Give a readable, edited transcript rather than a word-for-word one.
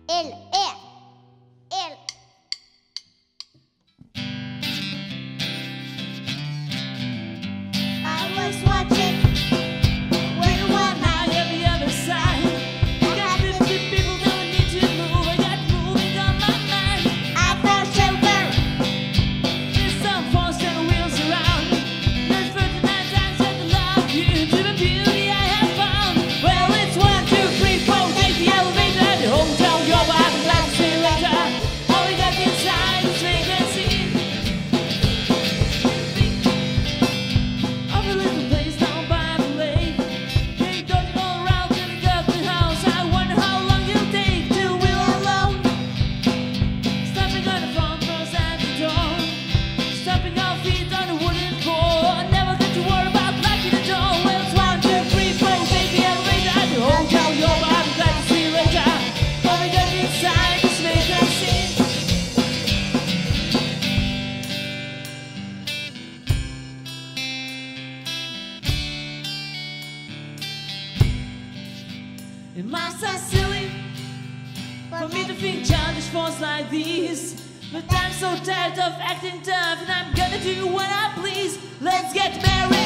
I was watching when one night on the other side. I got 50 people that need to move. I got moving on my mind. I found shelter. There's some force that wheels around. There's 39 times that I love you to the beauty I have found. Well, it's 1, 2, 3, 4. Take the elevator at the hotel. You're back, glad to see you later. All we got inside is vacancy. Of a little place down by the lake. They dodging all around till they got the house. I wonder how long you'll take till we're alone. Stopping on the front doors at the door. Stopping our feet on the wooden floor. Never got to worry about locking the door. Well, it's 1, 2, 3, 4. Take the elevator at the hotel. You're back, glad to see you later. All we got inside is vacancy. It might sound silly for me to think childish thoughts like these, but I'm so tired of acting tough, and I'm gonna do what I please. Let's get married.